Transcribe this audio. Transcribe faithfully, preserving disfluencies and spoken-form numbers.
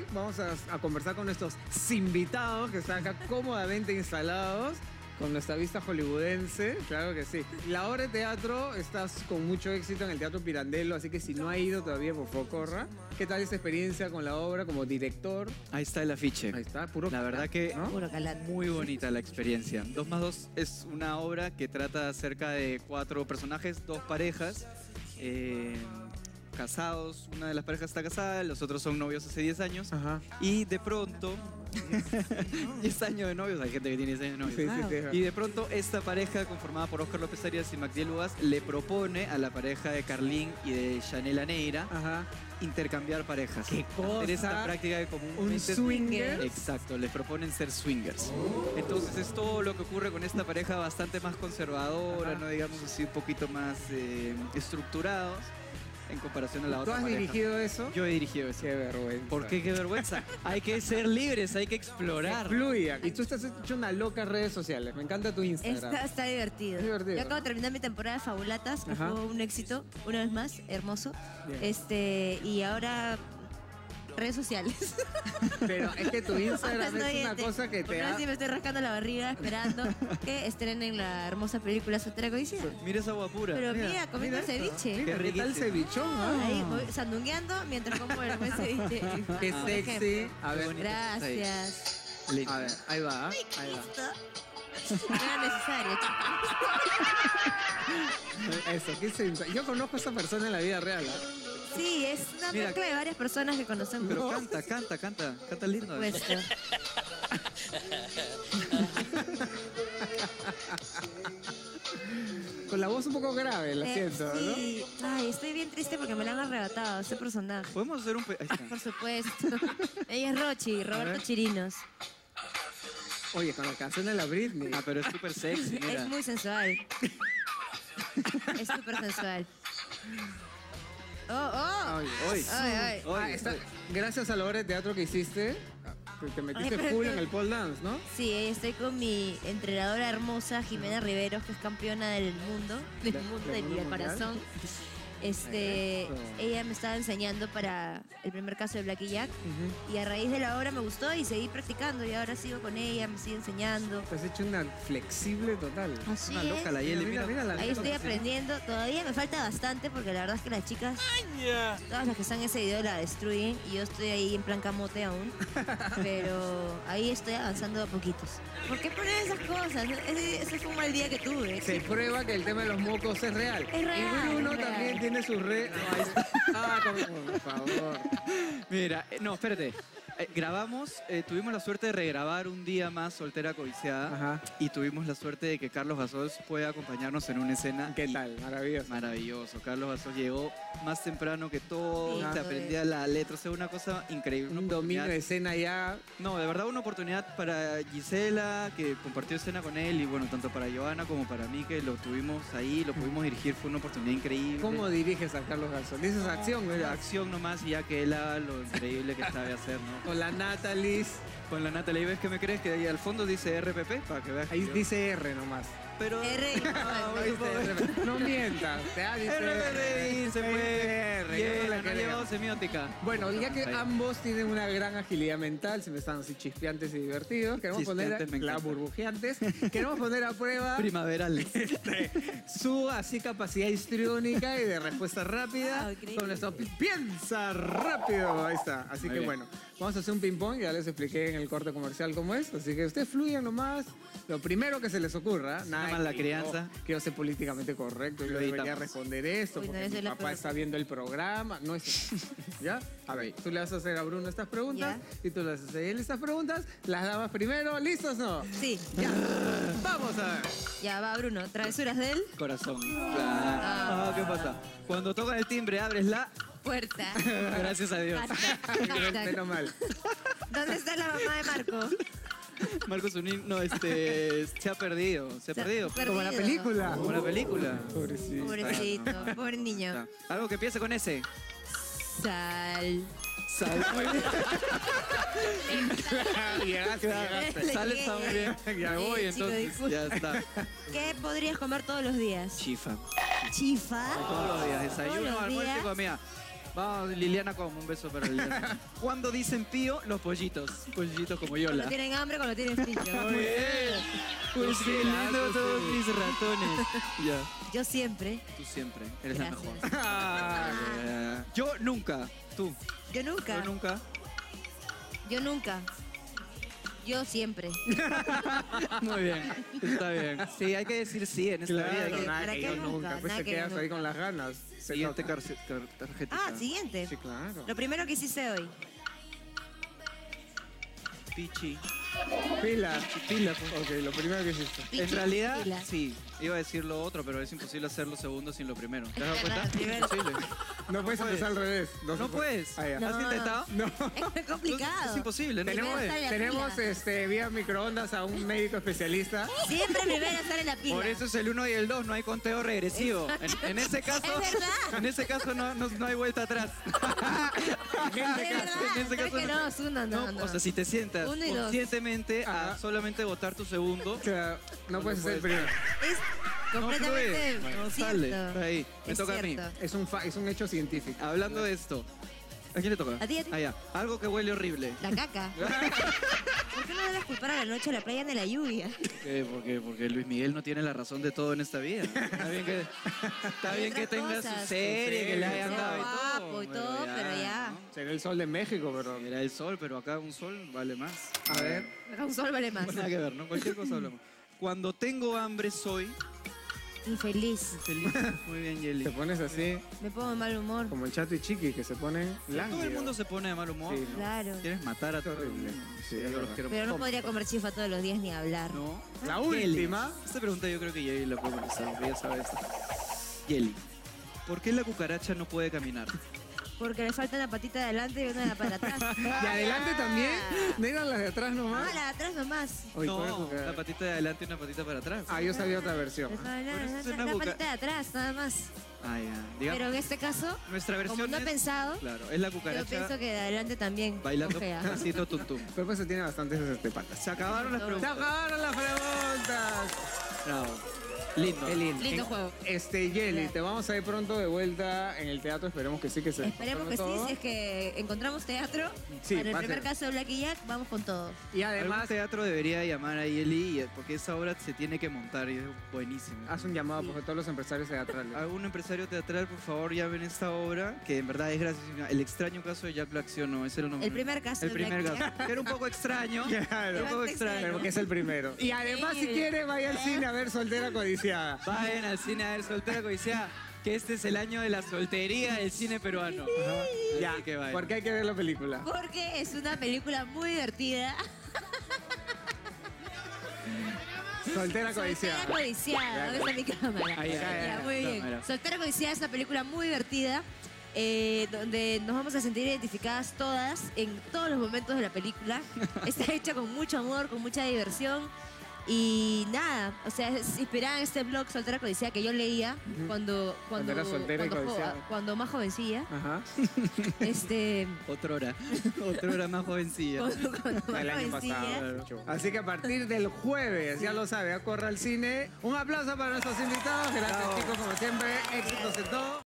vamos a, a conversar con nuestros invitados que están acá cómodamente instalados. Con nuestra vista hollywoodense, claro que sí. La obra de teatro, estás con mucho éxito en el Teatro Pirandello, así que si no ha ido todavía, por favor, corra. ¿Qué tal esa experiencia con la obra como director? Ahí está el afiche. Ahí está, puro La verdad que ¿no? Puro calán. muy bonita la experiencia. Dos más dos es una obra que trata acerca de cuatro personajes, dos parejas, eh, casados. Una de las parejas está casada, los otros son novios hace diez años. Ajá. Y de pronto... diez años de novios, hay gente que tiene diez años de novios. Sí, sí, sí. Y de pronto esta pareja, conformada por Óscar López Arias y Magdiel Ugas, le propone a la pareja de Carlín y de Chanela Neira Ajá. intercambiar parejas. ¿Qué cosa? Hacer esta práctica de comúnmente... ¿Un swinger? Exacto, les proponen ser swingers. Entonces es todo lo que ocurre con esta pareja bastante más conservadora, Ajá. no digamos así, un poquito más eh, estructurados en comparación a la ¿Tú otra has pareja. dirigido eso? Yo he dirigido eso. Qué vergüenza. ¿Por qué? Qué vergüenza. Hay que ser libres, hay que explorar. Fluya. Y tú estás hecho una loca en redes sociales. Me encanta tu Instagram. Está, está divertido. Es divertido. Yo acabo de terminar mi temporada de Fabulatas, que Ajá. fue un éxito, una vez más, hermoso. Bien. Este, y ahora redes sociales. Pero es que tu Instagram Ahora estoy es una este, cosa que te porque da... ahora sí me estoy rascando la barriga esperando que estrenen la hermosa película Soltera Codiciada. Mira esa guapura. Pero mira, comiendo mira esto. ceviche. Mira, Qué ¿qué tal riquísimo. cevichón? ¿Ah? Ahí voy sandungueando mientras como el buen ceviche. Qué Por sexy. ejemplo. A ver, Gracias. Lindo. a ver, ahí va, ¿ah? ahí va. Listo. No era necesario, chicos. Eso, qué sensa- Yo conozco a esa persona en la vida real. ¿ah? Sí, es una Mira. mezcla de varias personas que conocemos. Pero canta, canta, canta. Canta lindo. Puesto. Con la voz un poco grave, la Eh, siento, ¿no? sí. Ay, estoy bien triste porque me la han arrebatado, ese personaje. Podemos hacer un... pe- Ahí está. Por supuesto. Ella es Rochi, Roberto ver. Chirinos. Oye, con la canción de la Britney. Ah, pero es súper sexy, mira. Es muy sensual. Es súper sensual. Oh, oh. Ay, Hoy. Ay, ay. Ah, está- gracias a la obra de teatro que hiciste, que te metiste Ay, pero full que- en el pole dance, ¿no? Sí, estoy con mi entrenadora hermosa, Jimena Riveros, que es campeona del mundo, del Del- mundo del del mundo corazón. Este, Eso. ella me estaba enseñando para el primer caso de Blacky Jack y a raíz de la obra me gustó y seguí practicando y ahora sigo con ella, me sigue enseñando. Te has hecho una flexible total. Así Una es. loca la Yeli, Mira, mira. mira la- Ahí estoy aprendiendo. Todavía me falta bastante porque la verdad es que las chicas, todas las que están en ese video la destruyen y yo estoy ahí en plan camote aún. Pero ahí estoy avanzando a poquitos. ¿Por qué poner esas cosas? Ese, ese fue un mal día que tuve. Se prueba que el tema de los mocos es real. Es real, Y Bruno es real. también tiene sus redes. Ah, como- por favor. Mira, eh, no, espérate. Eh, grabamos, eh, tuvimos la suerte de regrabar un día más Soltera Codiciada. Ajá. Y tuvimos la suerte de que Carlos Gasol pueda acompañarnos en una escena. ¿Qué y- tal? Maravilloso. Maravilloso. Carlos Gasol llegó más temprano que todo, Sí, te todo aprendía la letra, o sea, una cosa increíble. una Un dominio oportunidad- de escena ya. No, de verdad una oportunidad para Gisela, que compartió escena con él, y bueno, tanto para Joana como para mí, que lo tuvimos ahí, lo pudimos dirigir, fue una oportunidad increíble. ¿Cómo diriges a Carlos Garzón? Dices acción, La ¿verdad? acción nomás, y ya que él haga lo increíble que sabe hacer, ¿no? Con la Natalie. Con la Natalie, ¿ves que me crees? Que ahí al fondo dice R P P, para que veas. que Ahí yo- dice R nomás. Pero... R. Ahí dice R P P. No mientas. Te ha dice R P P dice, pues. R. yo no Bien, la no creo. llevado semiótica. Bueno, ya que Ahí. ambos tienen una gran agilidad mental, siempre están así chispeantes y divertidos, queremos poner a, Chispeantes, me la encanta. burbujeantes, queremos poner a prueba Primaverales. este, su así capacidad histriónica y de respuesta rápida Ah, increíble. con nuestro pi- piensa rápido. Ahí está. Así Muy que bien. bueno, vamos a hacer un ping pong, ya les expliqué en el corte comercial cómo es, así que ustedes fluyan nomás. Lo primero que se les ocurra, nada más la que crianza. yo quiero ser políticamente correcto, yo Lo debería editamos. responder esto Uy, no, porque yo soy mi la papá peor. está viendo el programa, no es eso. ¿Ya? A ver, tú le vas a hacer a Bruno estas preguntas y tú le vas a hacer a él estas preguntas. Las damas primero, ¿listos no? Sí, Ya, vamos a ver. ya va Bruno. Travesuras de él. Corazón. Ah, ¿qué pasa? Cuando tocan el timbre, abres la... Puerta. Gracias a Dios. Hashtag, hashtag. Menos mal. ¿Dónde está la mamá de Marco? Marcos Unín, no, este, se ha perdido, se ha Se ha perdido. perdido. Como la película. Como la película. Pobrecito. Pobrecito, pobre niño. Ah, algo que empiece con ese. Sal. Sal. Muy bien. Llegaste, llegaste. Le Sale llegué, está muy bien. Ya Sí, voy, chico, entonces. disculpa. Ya está. ¿Qué podrías comer todos los días? Chifa. Chifa. Todos los días. Todos Desayuno, los almuerzo y días. comida. Vamos, Liliana como, un beso para Liliana. Cuando dicen pío, los pollitos. Pollitos como Yola. Cuando tienen hambre, cuando tienen pillo. Muy bien. Pues qué lindo todos mis ratones. Ya, Yo siempre. tú siempre eres Gracias. la mejor. Ah, Eh, Yo nunca. Tú. Yo nunca. Yo nunca. Yo nunca. Yo siempre. Muy bien. Está bien. Sí, hay que decir sí en esta vida. claro, Hay que- nada ¿para que qué yo nunca? nunca. Pues Nada te que quedas nunca. ahí con las ganas. Se Siguiente nota. carce- car- tarjetita. Ah, siguiente. Sí, claro. Lo primero que hiciste hoy. Pichi. Pila. Pila, pues. Ok, lo primero que hiciste. Pichi, En realidad, pila. sí. Iba a decir lo otro, pero es imposible hacer lo segundo sin lo primero. ¿Te has dado Es cuenta? verdad, primero. Imposible. No puedes puedes. empezar al revés. No se puede. puedes. Ah, ya. No. ¿Has intentado? No. Es muy complicado. Es imposible, no Primero puedes. sale la Tenemos pila. este, vía microondas a un médico especialista. Siempre primero sale la pila. Por eso es el uno y el dos, no hay conteo regresivo. En, en ese caso, Es verdad. en ese caso no, no, no hay vuelta atrás. Es verdad. en ese Tres caso que no. no, es uno, no, no. O sea, si te sientas Uno y dos. conscientemente a Ajá. solamente votar tu segundo, O sea, no No puedes ser el puedes. primero. Es no completamente fluye, no cierto. sale. Está ahí. Me Es toca a mí. cierto. Es un, fa- es un hecho científico. Hablando de esto, ¿a quién le toca? A ti, a ti. Ah, ya. Algo que huele horrible. La caca. ¿Por qué no debes culpar a la noche a la playa de la lluvia? ¿Qué? Porque, porque Luis Miguel no tiene la razón de todo en esta vida. Está bien que, está Hay bien que otras tenga cosas. su serie, que le Sea hayan dado y todo. guapo y todo, pero ya. ¿no? Será el sol de México, pero. Era el sol, pero acá un sol vale más. A ver. Acá un sol vale más. Nada que ver, ¿no? Cualquier cosa hablamos. Cuando tengo hambre soy Infeliz. feliz. Muy bien, Yeli. Te pones así, Me pongo de mal humor. como el Chato y Chiqui, que se ponen lánguidos. Todo el mundo se pone de mal humor. Sí, ¿no? Claro. Quieres matar a Es todo el horrible. mundo. Sí, es yo los verdad. quiero. Pero no podría comer chifa todos los días ni hablar. No. La Yeli. última. Esta pregunta yo creo que Yeli la puede contestar, porque ella sabe esto. Yeli, ¿por qué la cucaracha no puede caminar? Porque le falta una patita de adelante y una para atrás. Y adelante también. ¿No eran las de atrás No, nomás? la de atrás nomás. Uy, pobre No, cucaracha. la patita de adelante y una patita para atrás. Ah, yo sabía otra versión. La, la- Por eso la- es una la cuca- patita de atrás, nada más. Ah, ya. Digamos, Pero en este caso, nuestra versión como no he es, pensado, claro, es la yo cucaracha pienso que de adelante también. bailando cojea. pasito tuntum. Pero pues se tiene bastantes este, patas. Se acabaron las No. ¡Se preguntas. acabaron las preguntas! Bravo. Lindo. Qué lindo. Lindo En- juego. Este, Yeli, te vamos a ir pronto de vuelta en el teatro. Esperemos que sí, que se Esperemos que sí, todo. si es que encontramos teatro. Sí, para el va a primer ser. caso de Blacky Jack, vamos con todo. Y Algún además, teatro debería llamar a Yeli y- porque esa obra se tiene que montar y es buenísima. haz un llamado por todos los empresarios teatrales. Algún empresario teatral, por favor, llamen esta obra, que en verdad es graciosísima. El extraño caso de Jack Black, ¿sí o no? Ese era el nombre. El primer caso El de primer Blacky caso. Que era un poco extraño. Claro. Era un poco extraño. Pero porque es el primero. Y además, si Sí. quiere, vaya al cine a ver Soltera Codiciada. Vayan al cine a ver Soltera Codiciada, que este es el año de la soltería del cine peruano. Ya, Así que vayan. porque hay que ver la película. Porque es una película muy divertida. Soltera Codiciada. Soltera Codiciada. ¿Dónde está mi cámara? Ahí, ahí, Ya, ahí, muy ahí. bien. Cámara. Soltera Codiciada es una película muy divertida. eh, donde nos vamos a sentir identificadas todas en todos los momentos de la película. Está hecha con mucho amor, con mucha diversión. Y nada, o sea, es inspirada en este blog Soltera Codiciada que yo leía cuando, cuando, Cuando era soltera y cuando jo- codiciada. cuando más jovencilla. Ajá. Este, Otra hora. Otra hora más jovencilla. cuando, cuando más El año jovencilla. pasado. Así que a partir del jueves, ya lo sabe, a corra al cine. Un aplauso para nuestros invitados. Gracias, Bravo. chicos, como siempre. Éxitos en todo.